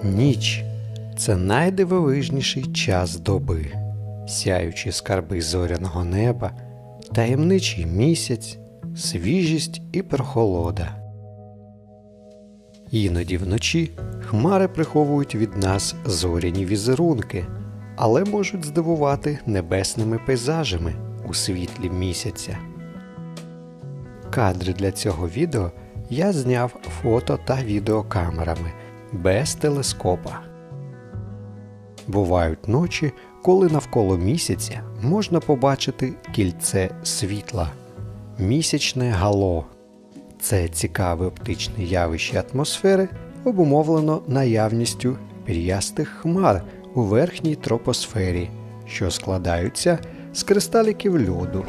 Ніч – це найдивовижніший час доби. Сяючі скарби зоряного неба, таємничий місяць, свіжість і прохолода. Іноді вночі хмари приховують від нас зоряні візерунки, але можуть здивувати небесними пейзажами у світлі місяця. Кадри для цього відео я зняв фото та відеокамерами, без телескопа. Бувають ночі, коли навколо місяця можна побачити кільце світла – місячне гало. Це цікаве оптичне явище атмосфери обумовлено наявністю пір'ястих хмар у верхній тропосфері, що складаються з кристаліків льоду.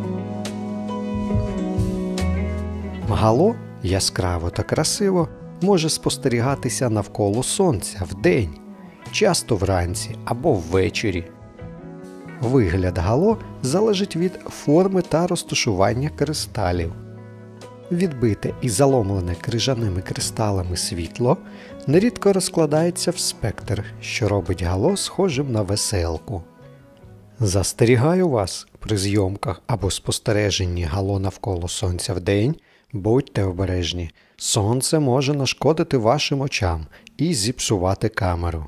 Гало яскраво та красиво може спостерігатися навколо Сонця вдень, часто вранці або ввечері. Вигляд гало залежить від форми та розташування кристалів. Відбите і заломлене крижаними кристалами світло нерідко розкладається в спектр, що робить гало схожим на веселку. Застерігаю вас, при зйомках або спостереженні гало навколо Сонця вдень, будьте обережні, Сонце може нашкодити вашим очам і зіпсувати камеру.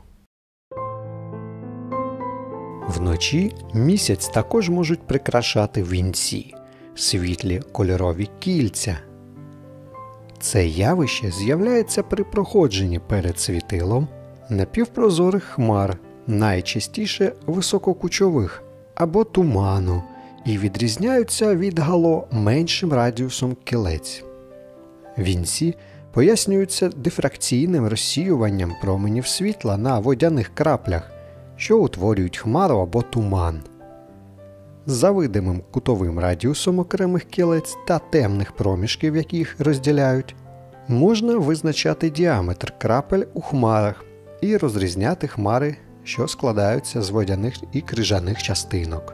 Вночі місяць також можуть прикрашати вінці – світлі кольорові кільця. Це явище з'являється при проходженні перед світилом напівпрозорих хмар, найчастіше висококучових або туману, і відрізняються від гало меншим радіусом кілець. Вінці пояснюються дифракційним розсіюванням променів світла на водяних краплях, що утворюють хмару або туман. За видимим кутовим радіусом окремих кілець та темних проміжків, які їх розділяють, можна визначати діаметр крапель у хмарах і розрізняти хмари, що складаються з водяних і крижаних частинок.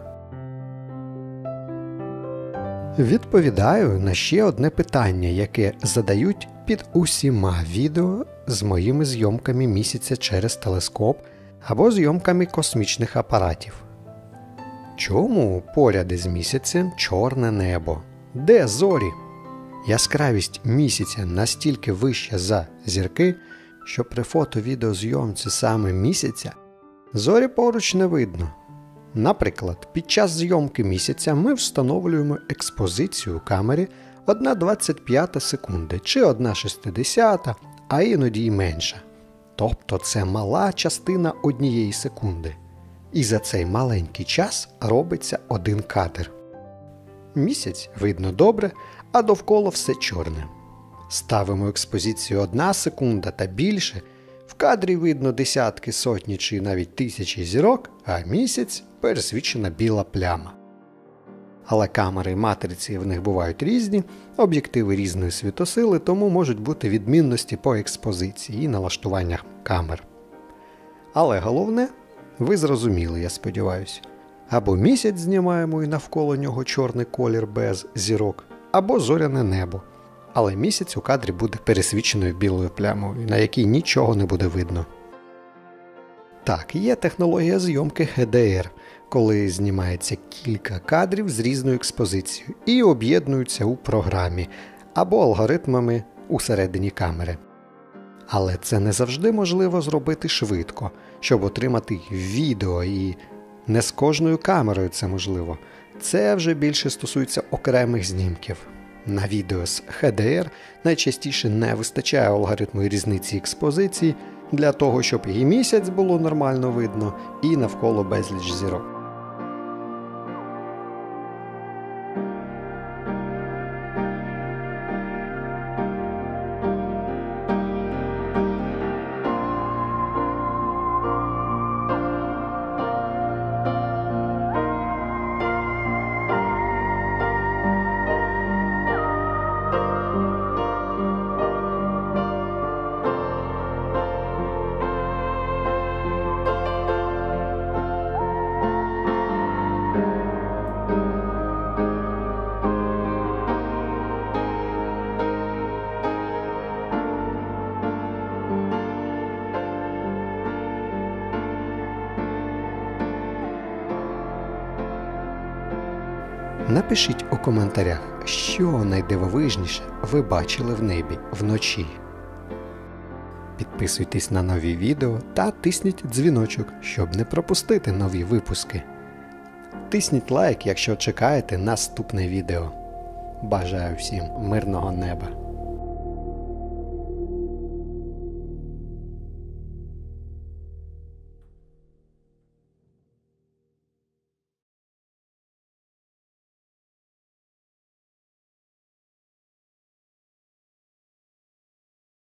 Відповідаю на ще одне питання, яке задають під усіма відео з моїми зйомками місяця через телескоп або зйомками космічних апаратів. Чому поряд із місяцем чорне небо? Де зорі? Яскравість місяця настільки вища за зірки, що при фото-відеозйомці саме місяця зорі поруч не видно. Наприклад, під час зйомки місяця ми встановлюємо експозицію у камері 1/25 секунди чи 1/60, а іноді й менша. Тобто це мала частина однієї секунди. І за цей маленький час робиться один кадр. Місяць видно добре, а довкола все чорне. Ставимо експозицію 1 секунда та більше, в кадрі видно десятки, сотні чи навіть тисячі зірок, а місяць – пересвічена біла пляма. Але камери і матриці в них бувають різні, об'єктиви різної світосили, тому можуть бути відмінності по експозиції і налаштуваннях камер. Але головне, ви зрозуміли, я сподіваюся, або місяць знімаємо і навколо нього чорний колір без зірок, або зоряне небо. Але місяць у кадрі буде пересвіченою білою плямою, на якій нічого не буде видно. Так, є технологія зйомки HDR, коли знімається кілька кадрів з різною експозицією і об'єднуються у програмі або алгоритмами усередині камери. Але це не завжди можливо зробити швидко, щоб отримати відео, і не з кожною камерою це можливо. Це вже більше стосується окремих знімків. На відео з HDR найчастіше не вистачає алгоритму різниці експозиції для того, щоб і місяць було нормально видно, і навколо безліч зірок. Напишіть у коментарях, що найдивовижніше ви бачили в небі вночі. Підписуйтесь на нові відео та тисніть дзвіночок, щоб не пропустити нові випуски. Тисніть лайк, якщо чекаєте наступне відео. Бажаю всім мирного неба!